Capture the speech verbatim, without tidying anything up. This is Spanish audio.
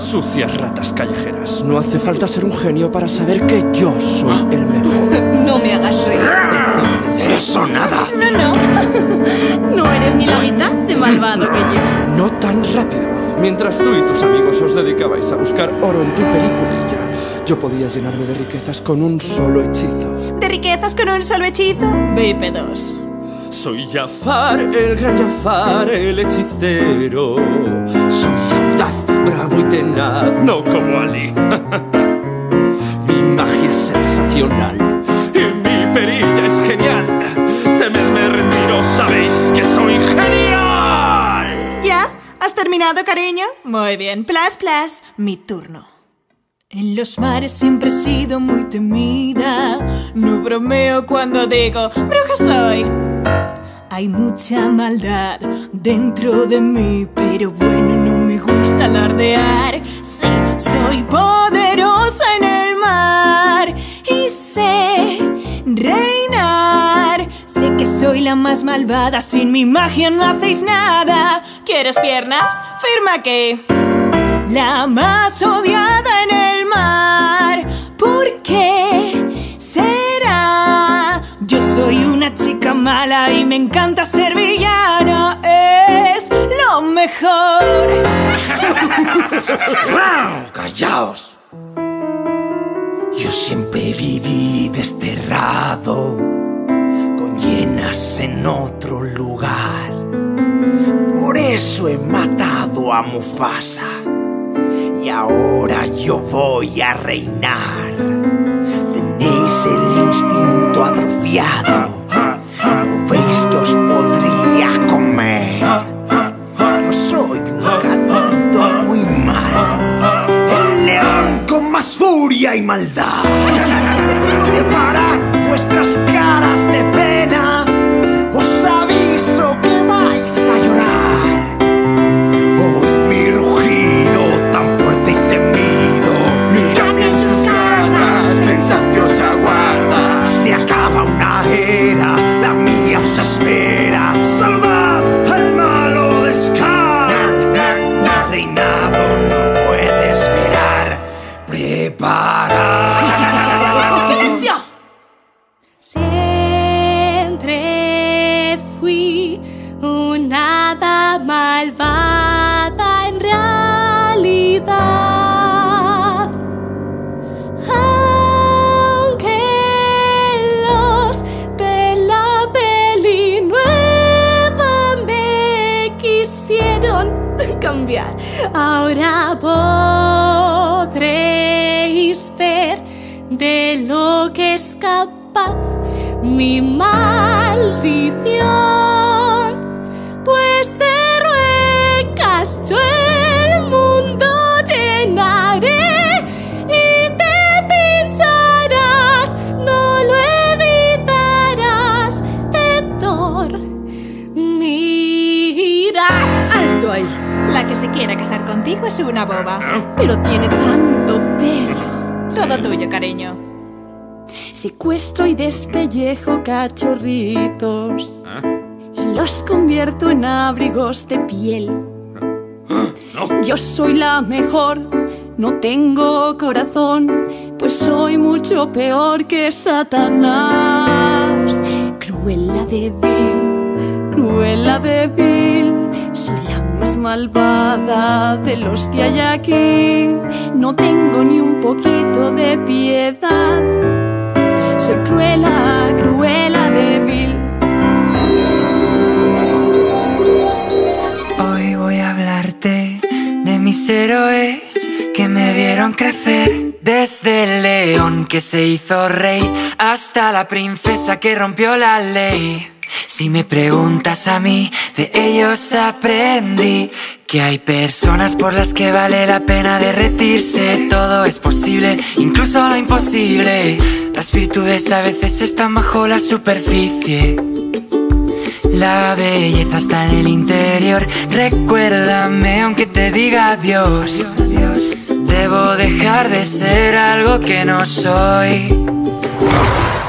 Sucias ratas callejeras. No hace falta ser un genio para saber que yo soy el mejor. No me hagas reír. De eso nada. No, no. No eres ni la mitad de malvado que yo. No tan rápido. Mientras tú y tus amigos os dedicabais a buscar oro en tu peliculilla, yo podía llenarme de riquezas con un solo hechizo. ¿De riquezas con un solo hechizo? V I P dos. Soy Jafar, el gran Jafar, el hechicero. Soy audaz, bravo y tenaz, no como Ali. Mi magia es sensacional y mi perilla es genial. Temedme, retiro, sabéis que soy genial. ¿Ya? ¿Has terminado, cariño? Muy bien. Plas, plas. Mi turno. En los mares siempre he sido muy temida. No bromeo cuando digo bruja soy. Hay mucha maldad dentro de mí, pero bueno, no me gusta alardear. Sí, soy poderosa en el mar y sé reinar. Sé que soy la más malvada, sin mi magia no hacéis nada. ¿Quieres piernas? Firma aquí. La más odiada en el mar. ¿Por qué será? Yo soy una chica mala y me encanta ser villana. Es lo mejor. ¡Callaos! Yo siempre viví desterrado, con hienas en otro lugar. Por eso he matado a Mufasa y ahora yo voy a reinar. Tenéis el instinto atrofiado, ¿no veis que os podría comer? Yo soy un gatito muy malo, el león con más furia y maldad. Preparad vuestras caras de pena, os aviso que vais a llorar. Hoy mi rugido tan fuerte y temido, mirad bien sus caras, pensad que os aguarda. Se acaba una era, la mía os espera. Saludad al malo de Scar. El reinado no puede esperar. Preparad. ¡Silencio! Siempre fui una hada malvada en realidad. Aunque los de la peli nueva me quisieron cambiar, ahora podréis ver de lo que es capaz mi maldición, pues de ruecas yo el mundo llenaré y te pincharás, no lo evitarás, te dormirás. ¡Alto ahí! La que se quiera casar contigo es una boba, pero tiene tanto pelo. Todo tuyo, cariño. Secuestro y despellejo cachorritos y los convierto en abrigos de piel. Yo soy la mejor, no tengo corazón, pues soy mucho peor que Satanás. Cruela débil, cruela débil, soy la más malvada de los que hay aquí. No tengo ni un poquito de piedad. Soy cruela, cruela débil. Hoy voy a hablarte de mis héroes que me vieron crecer. Desde el león que se hizo rey hasta la princesa que rompió la ley. Si me preguntas a mí, de ellos aprendí que hay personas por las que vale la pena derretirse. Todo es posible, incluso lo imposible. Las virtudes a veces están bajo la superficie. La belleza está en el interior. Recuérdame aunque te diga adiós. Debo dejar de ser algo que no soy.